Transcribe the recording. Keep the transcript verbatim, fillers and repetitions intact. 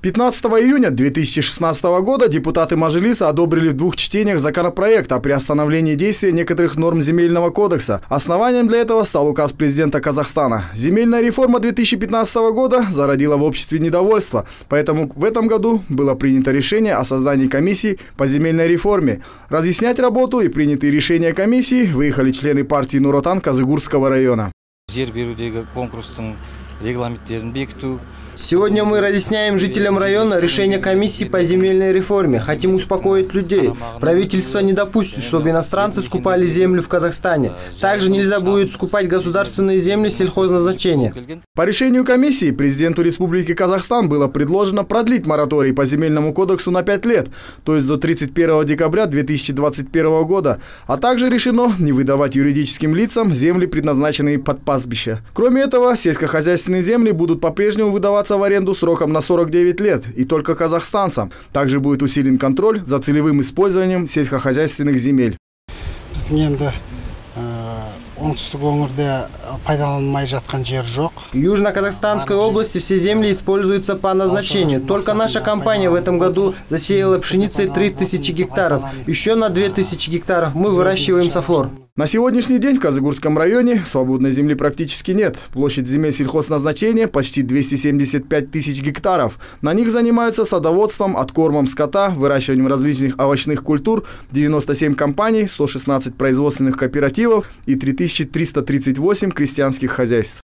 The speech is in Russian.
пятнадцатого июня две тысячи шестнадцатого года депутаты Мажилиса одобрили в двух чтениях законопроект о приостановлении действия некоторых норм Земельного кодекса. Основанием для этого стал указ президента Казахстана. Земельная реформа две тысячи пятнадцатого года зародила в обществе недовольство, поэтому в этом году было принято решение о создании комиссии по земельной реформе. Разъяснять работу и принятые решения комиссии выехали члены партии Нур Отан Казыгурского района. Сегодня мы разъясняем жителям района решение комиссии по земельной реформе. Хотим успокоить людей. Правительство не допустит, чтобы иностранцы скупали землю в Казахстане. Также нельзя будет скупать государственные земли сельхозназначения. По решению комиссии президенту Республики Казахстан было предложено продлить мораторий по Земельному кодексу на пять лет, то есть до тридцать первого декабря две тысячи двадцать первого года, а также решено не выдавать юридическим лицам земли, предназначенные под пастбище. Кроме этого, сельскохозяйственные земли будут по-прежнему выдаваться в аренду сроком на сорок девять лет и только казахстанцам. Также будет усилен контроль за целевым использованием сельскохозяйственных земель. В Южно-Казахстанской области все земли используются по назначению. Только наша компания в этом году засеяла пшеницей три тысячи гектаров. Еще на две тысячи гектаров мы выращиваем софор. На сегодняшний день в Казыгурском районе свободной земли практически нет. Площадь земель сельхозназначения почти двести семьдесят пять тысяч гектаров. На них занимаются садоводством, откормом скота, выращиванием различных овощных культур девяносто семь компаний, сто шестнадцать производственных кооперативов и три тысячи триста тридцать восемь крестьянских хозяйств.